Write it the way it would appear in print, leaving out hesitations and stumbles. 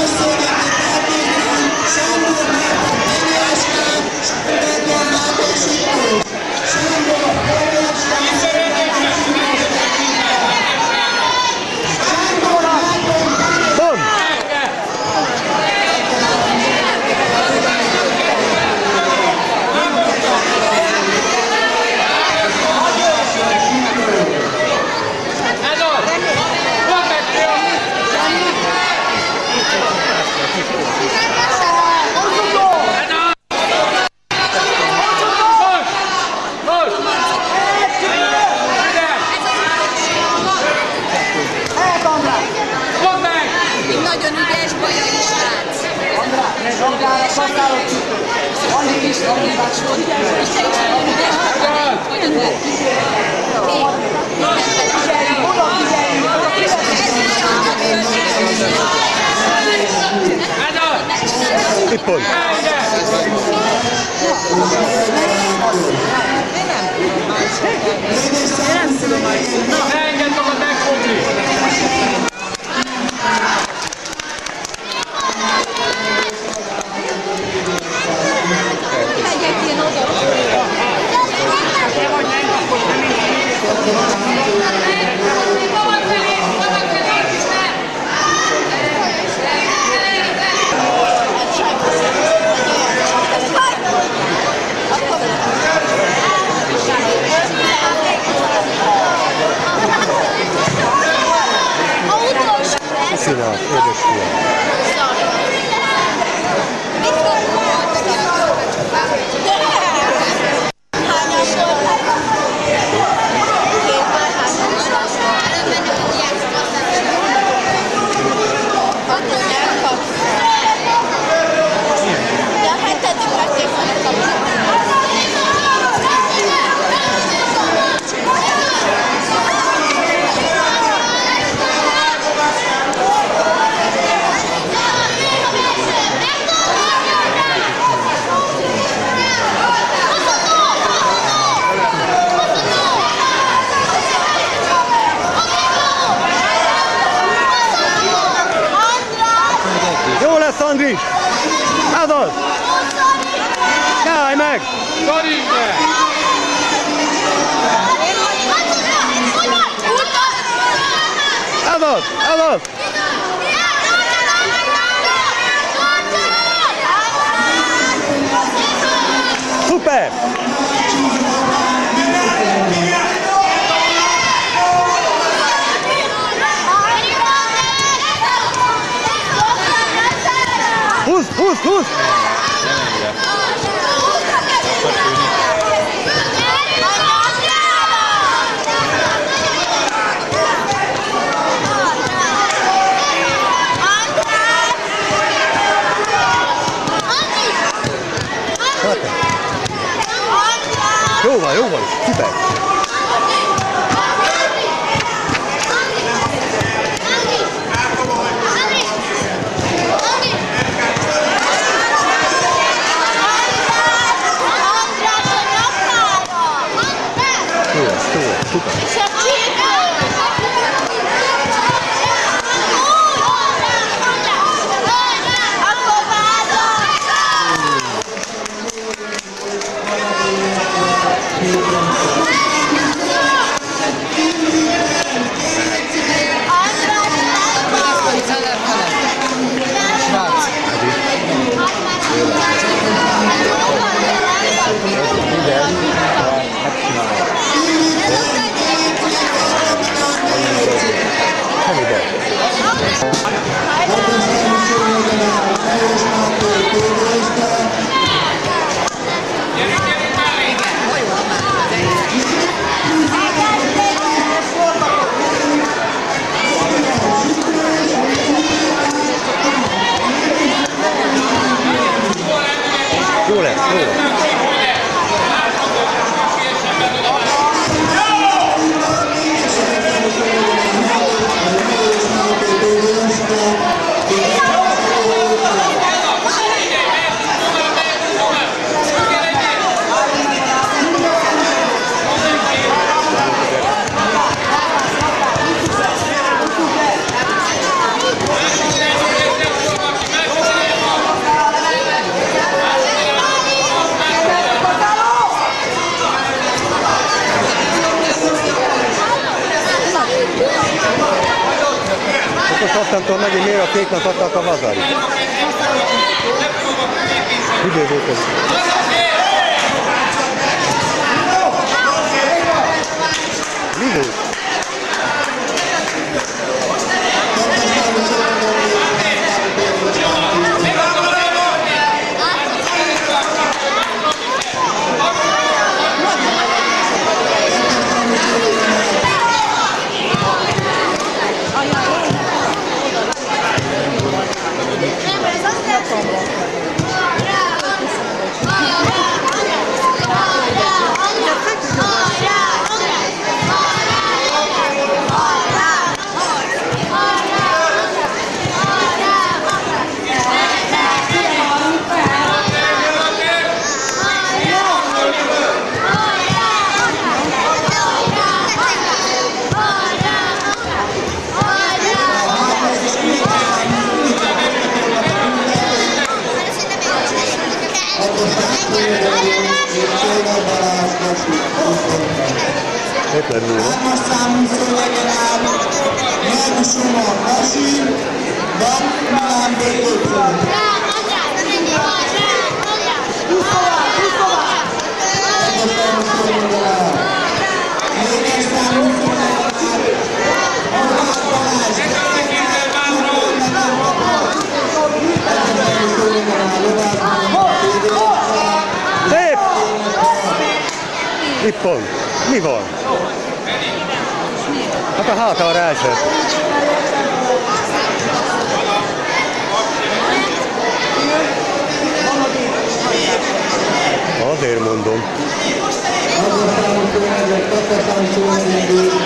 Pipon. Nem tudom majd. Ne engedd magad megfogni! Megyek ilyen oda. Köszönöm, édes fiam. Jó lesz, Andris! Ez az! Ne állj meg! Karinne! Ez az! Ez az! Szuper! Húzd, húzd, húzd! Jó van, szuper! Super! Azt nem tudom megint miért a kéknek adtak a Vazarit. Idő volt ez. Mi volt? Éppen múlva. Hármas számú szövegen áll, Nyelvi Sumar Hasi, Van Milán Békőcő. Négyes számú szövegen áll, Horváth Balázs, Szép! Itt pont. Mi van? Hát a hátára esett. Azért mondom. Azon számú szövegen,